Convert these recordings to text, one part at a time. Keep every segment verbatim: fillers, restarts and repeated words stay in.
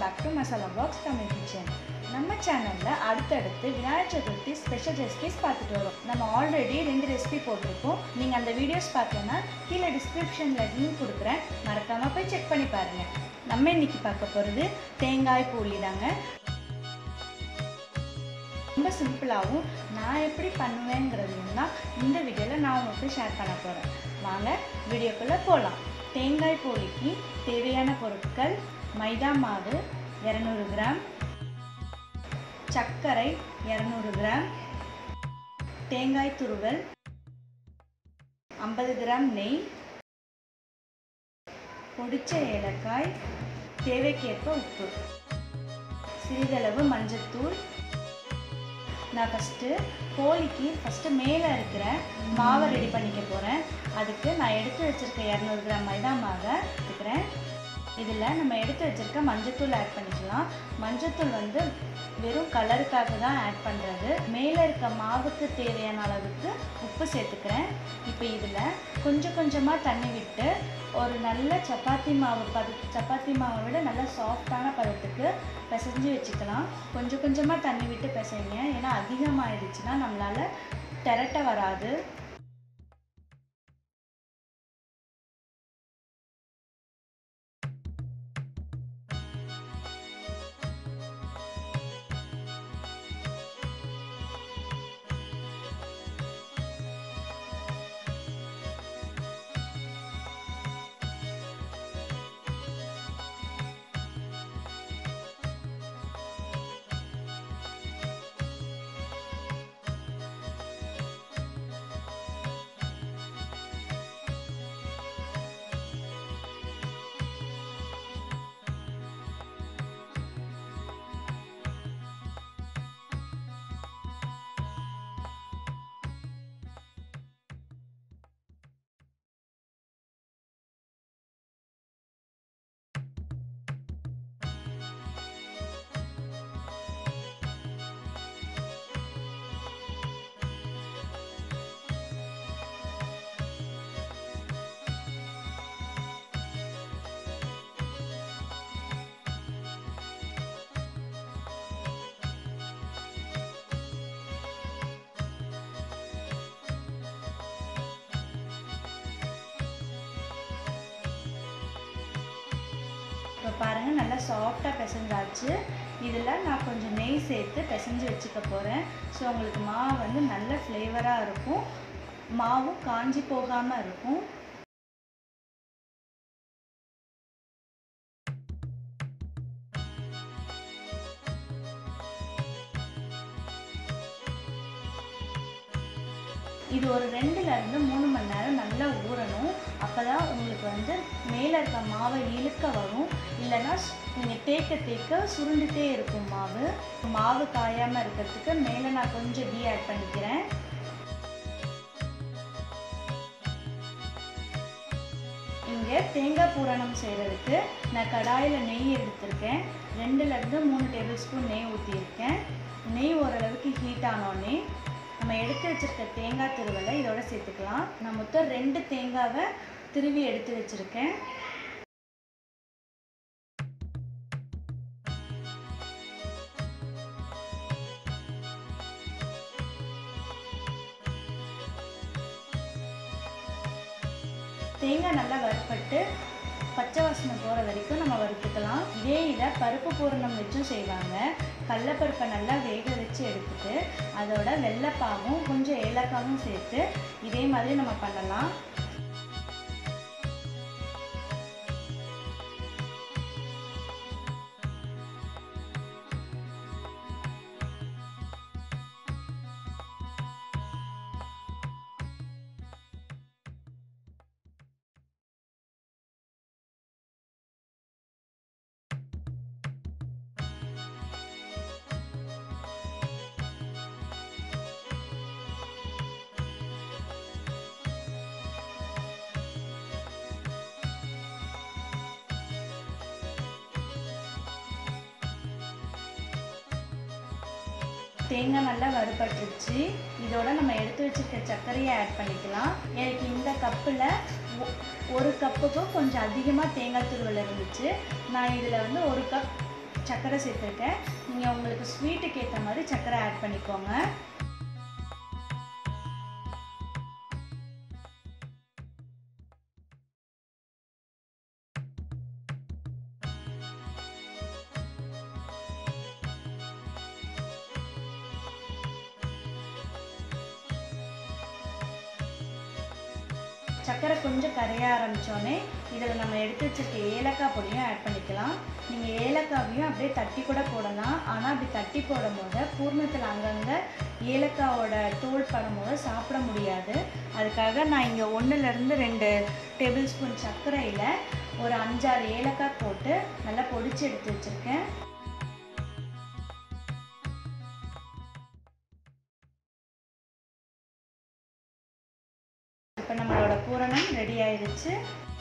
back to Masala Box Tamil Kitchen. நம்ம சேனல்ல அடுத்தடுத்து விநாயகர் சதுர்த்தி ஸ்பெஷல் ரெசிபிஸ் பார்த்துட்டு வரோம். நம்ம ஆல்ரெடி ரெண்டு ரெசிபி போட்டிருக்கோம். நீங்க அந்த வீடியோஸ் பார்க்கலனா கீழ டிஸ்கிரிப்ஷன்ல லிங்க் கொடுக்குறேன். மறக்காம போய் செக் பண்ணி பாருங்க. நம்ம இன்னைக்கு பார்க்க போறது தேங்காய் போலி தாங்க. ரொம்ப சிம்பிளாகவும் நான் எப்படி பண்ணுவேங்கிறதையும் தான் இந்த வீடியோவில் நான் உங்களுக்கு ஷேர் பண்ண போகிறேன். வாங்க வீடியோக்குள்ளே போகலாம். தேங்காய் போலிக்கு தேவையான பொருட்கள்: மைதா மாவு இரநூறு கிராம், சர்க்கரை இரநூறு கிராம், தேங்காய் துருவல் ஐம்பது கிராம், நெய், பொடிச்ச ஏலக்காய், தேவைக்கேற்ப உப்பு, சிறிதளவு மஞ்சத்தூள். நான் ஃபஸ்ட்டு கோழிக்கு ஃபஸ்ட்டு மேலே இருக்கிற மாவை ரெடி பண்ணிக்க போகிறேன். அதுக்கு நான் எடுத்து வச்சுருக்க இரநூறு கிராம் மைதா மாவை எடுத்துக்கிறேன். இதில் நம்ம எடுத்து வச்சுருக்க மஞ்சத்தூள் ஆட் பண்ணிக்கலாம். மஞ்சத்தூள் வந்து வெறும் கலருக்காக தான் ஆட் பண்ணுறது. மேலே இருக்க மாவுக்கு தேவையான அளவுக்கு உப்பு சேர்த்துக்கிறேன். இப்போ இதில் கொஞ்சம் கொஞ்சமாக தண்ணி விட்டு ஒரு நல்ல சப்பாத்தி மாவு பத சப்பாத்தி மாவை விட நல்லா சாஃப்டான பதத்துக்கு பிசைஞ்சு வச்சுக்கலாம். கொஞ்சம் கொஞ்சமாக தண்ணி விட்டு பிசைங்க, ஏன்னா அதிகமாகிடுச்சுன்னா நம்மளால் திரட்ட வராது. இப்போ பாருங்கள், நல்லா சாஃப்டாக பிசைஞ்சாச்சு. இதில் நான் கொஞ்சம் நெய் சேர்த்து பிசைஞ்சு வச்சுக்க போகிறேன். ஸோ உங்களுக்கு மாவு வந்து நல்ல ஃப்ளேவராக இருக்கும், மாவும் காஞ்சி போகாமல் இருக்கும். இது ஒரு ரெண்டுலேருந்து மூணு மணி நேரம் நல்லா ஊறணும். அப்போ தான் உங்களுக்கு வந்து மேலே இருக்க மாவை இழுக்க வரும். இல்லைன்னா நீங்கள் தேக்க தேக்க சுருண்டுகிட்டே இருக்கும் மாவு. மாவு காயாமல் இருக்கிறதுக்கு மேலே நான் கொஞ்சம் கீ ஆட் பண்ணிக்கிறேன். இங்கே தேங்காய் பூரணம் செய்கிறதுக்கு நான் கடாயில் நெய் எடுத்திருக்கேன். ரெண்டுலேருந்து மூணு டேபிள் ஸ்பூன் நெய் ஊற்றியிருக்கேன். நெய் ஓரளவுக்கு ஹீட் ஆனோடனே நம்ம எடுத்து வச்சுருக்க தேங்காய் துருவலை இதோட சேர்த்துக்கலாம். நான் மொத்தம் ரெண்டு தேங்காவை திருவி எடுத்து வச்சுருக்கேன். தேங்காய் நல்லா வறுப்பட்டு பச்சை வாசனை போகிற வரைக்கும் நம்ம வறுத்துக்கலாம். இதே இதை பருப்பு பூரணம் வச்சும் செய்வாங்க. கடலப்பருப்பை நல்லா வேக வச்சு எடுத்துட்டு அதோட வெள்ளைப்பாவும் கொஞ்சம் ஏலக்காவும் சேர்த்து இதே மாதிரி நம்ம பண்ணலாம். தேங்காய் நல்லா வறுபட்டுருச்சு. இதோட நம்ம எடுத்து வச்சுருக்க சர்க்கரையை ஆட் பண்ணிக்கலாம். எனக்கு இந்த கப்பில் ஒரு கப்புக்கும் கொஞ்சம் அதிகமாக தேங்காய் துருவல் இருந்துச்சு. நான் இதில் வந்து ஒரு கப் சர்க்கரை சேர்த்துருக்கேன். நீங்கள் உங்களுக்கு ஸ்வீட்டுக்கு ஏற்ற மாதிரி சர்க்கரை ஆட் பண்ணிக்கோங்க. சர்க்கரை கொஞ்சம் கரைய ஆரம்பித்தோடனே இதில் நம்ம எடுத்து வச்சுருக்க ஏலக்காய் பொடியும் ஆட் பண்ணிக்கலாம். நீங்கள் ஏலக்காவையும் அப்படியே தட்டி கூட போடலாம். ஆனால் அப்படி தட்டி போடும் போது பூர்ணத்தில் அங்கங்கே ஏலக்காவோட தோல் படும்போது சாப்பிட முடியாது. அதுக்காக நான் இங்கே ஒன்றுலேருந்து ரெண்டு டேபிள் ஸ்பூன் சர்க்கரையில் ஒரு அஞ்சாறு ஏலக்காய் போட்டு நல்லா பொடிச்சு எடுத்து வச்சுருக்கேன். இப்போ நம்மளோட பூரணம் ரெடி ஆயிடுச்சு.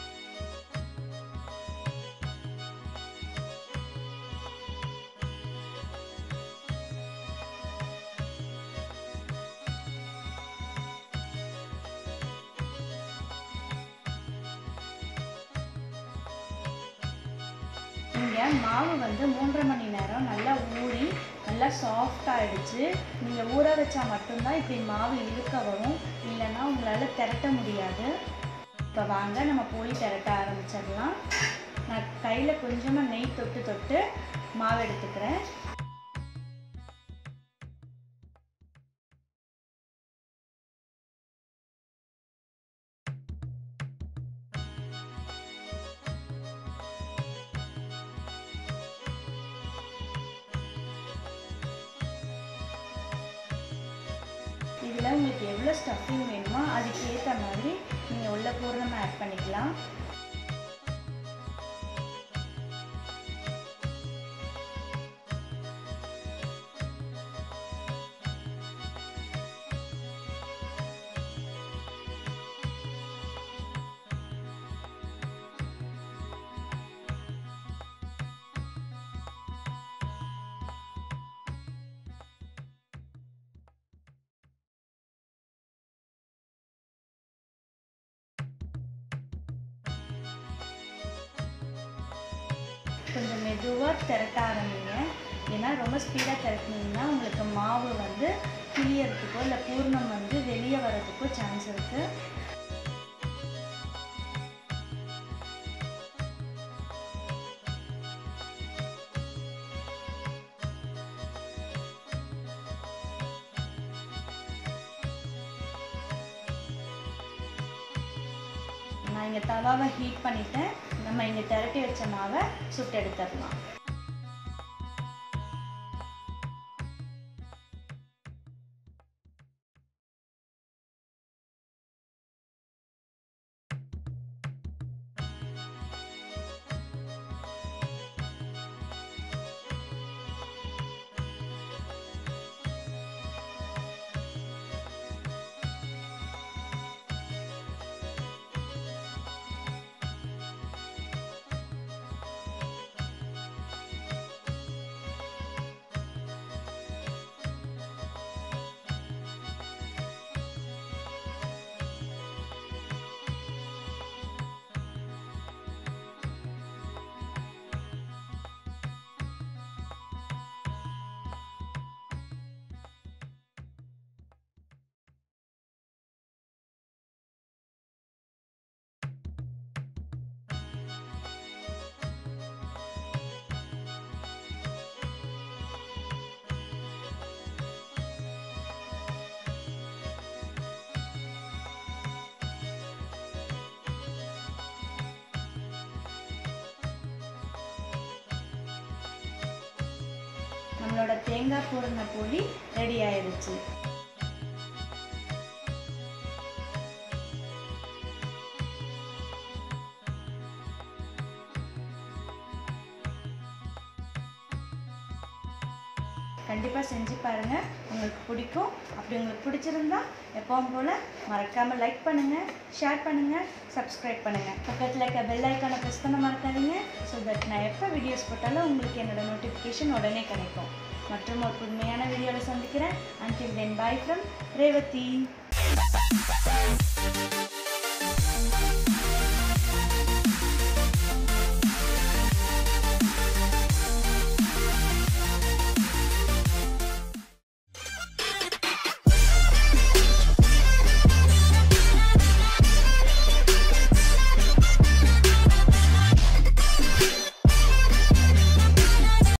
இங்கே மாவு வந்து மூன்றரை மணி நேரம் நல்லா ஊறி நல்லா சாஃப்டாகிடுச்சு. நீங்கள் ஊற வச்சா மட்டும்தான் இப்படி மாவு இழுக்க வரும், இல்லைன்னா உங்களால் திரட்ட முடியாது. இப்போ வாங்க நம்ம போலி திரட்ட ஆரம்பிச்சிடலாம். நான் கையில் கொஞ்சமாக நெய் தொட்டு தொட்டு மாவு எடுத்துக்கிறேன். இதில் உங்களுக்கு எவ்வளோ ஸ்டஃபிங் வேணுமோ அதுக்கு ஏற்ற மாதிரி நீங்கள் உள்ள பூரணமாக ஆட் பண்ணிக்கலாம். கொஞ்சம் மெதுவாக திரட்ட ஆரம்பிங்க. ஏன்னா ரொம்ப ஸ்பீடாக திரட்டினீங்கன்னா உங்களுக்கு மாவு வந்து கிளியறதுக்கோ இல்லை பூர்ணம் வந்து வெளியே வர்றதுக்கோ சான்ஸ் இருக்குது. நான் இங்கே தவாவை ஹீட் பண்ணிட்டேன். நம்ம இங்கே திரட்டி வச்ச மாவை சுட்டு எடுத்துடலாம். நம்மளோட தேங்காய் பூரண போலி ரெடி ஆயிடுச்சு. கண்டிப்பாக செஞ்சு பாருங்கள், உங்களுக்கு பிடிக்கும். அப்படி உங்களுக்கு பிடிச்சிருந்தா எப்பவும் போல் மறக்காமல் லைக் பண்ணுங்கள், ஷேர் பண்ணுங்கள், சப்ஸ்கிரைப் பண்ணுங்கள். பக்கத்தில் இருக்க பெல் ஐக்கானை ப்ரெஸ் பண்ண மறக்காதீங்க. ஸோ தட் நான் எப்போ வீடியோஸ் போட்டாலும் உங்களுக்கு என்னோடய நோட்டிஃபிகேஷன் உடனே கிடைக்கும். மற்றும் ஒரு புதுமையான வீடியோவில் சந்திக்கிறேன். Until then, bye from Revati.